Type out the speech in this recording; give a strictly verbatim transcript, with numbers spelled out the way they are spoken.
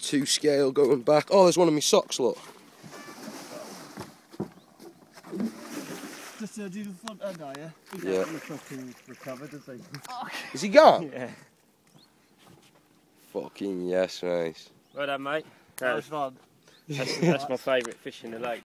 two scale going back. Oh, there's one of my socks, look. Just uh, do the front end, are you? He's Yeah. He fucking recovered, has he? Is he gone? Yeah. Fucking yes, mate. Well done, mate. That was fun. That's, that's my favourite fish in the lake.